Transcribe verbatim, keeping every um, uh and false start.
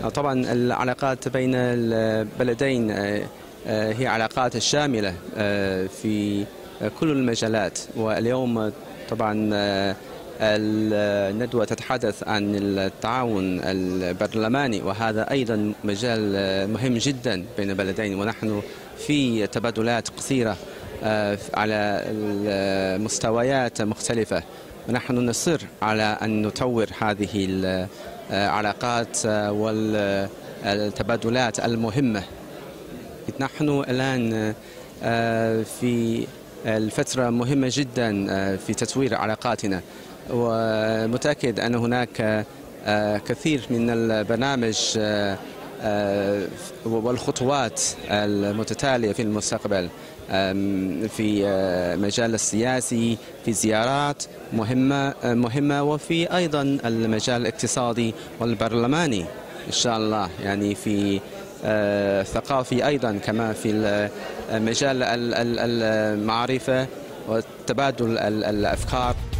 طبعا العلاقات بين البلدين هي علاقات شاملة في كل المجالات، واليوم طبعا الندوة تتحدث عن التعاون البرلماني، وهذا أيضا مجال مهم جدا بين البلدين، ونحن في تبادلات قصيرة على مستويات مختلفة، ونحن نصر على أن نطور هذه العلاقات والتبادلات المهمة. نحن الآن في الفترة مهمة جدا في تطوير علاقاتنا، ومتأكد أن هناك كثير من البرامج والخطوات المتتالية في المستقبل في المجال السياسي، في زيارات مهمة مهمة وفي أيضا المجال الاقتصادي والبرلماني إن شاء الله، يعني في الثقافي أيضا، كما في مجال المعرفة وتبادل الأفكار.